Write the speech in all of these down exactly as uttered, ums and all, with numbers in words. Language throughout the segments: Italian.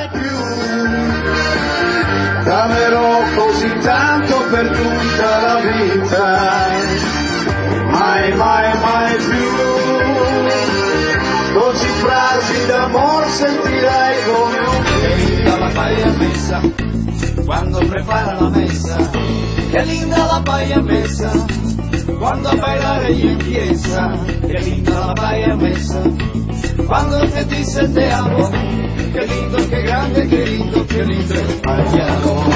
mai più. T'amerò così tanto per tutta la vita, mai, mai, mai più. Così frasi d'amor sentirai come un che linda la paia messa quando prepara la messa, che linda la paia messa quando a bailare io in chiesa, che linda la paia messa quando te disse te amo, che lindo, che grande, che lindo, che lindo il pagliaro.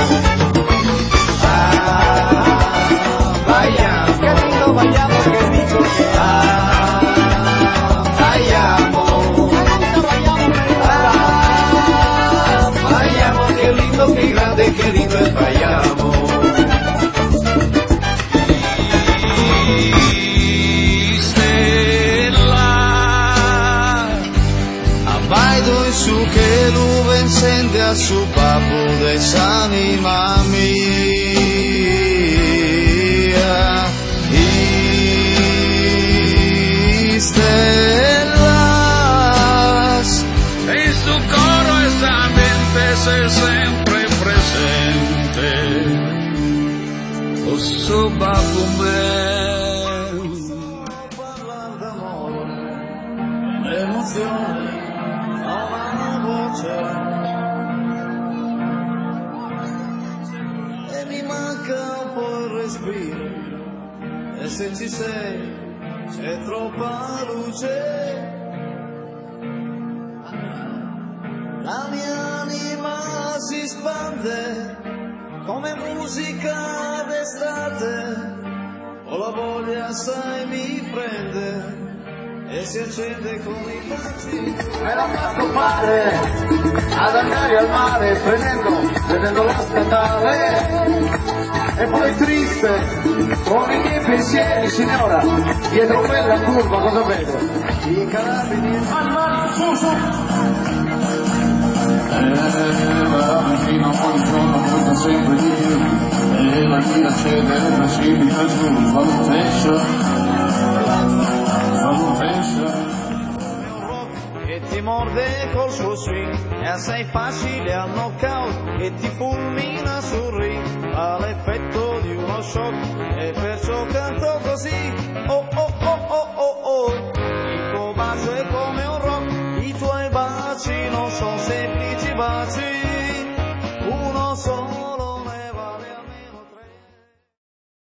Ah, baiamo, che lindo baiamo, che lindo che ah, baiamo, ah, baiamo, che lindo, che grande, che lindo il baiamo. Su che luve encende a su papo desanima mia, y stellas en su coro esa mente ser sempre presente o su papo meu parlar d'amore, emozione e mi manca un po' il respiro, e se ci sei c'è troppa luce, la mia anima si spande come musica d'estate, o la voglia sai mi prende e si accende con i baci. Me l'ha fatto fare ad andare al mare prendendo, prendendo la statale, e poi triste con i miei pensieri, signora, dietro quella curva cosa vedo? I carabinieri. Mani, mani, su, su! E la mattina ogni giorno costa sempre di più, e la vita accende e precipita giù, svalutescia. Che ti morde col suo swing, è assai facile al knockout, e ti fulmina sul ring, ha l'effetto di uno shock, e perciò canta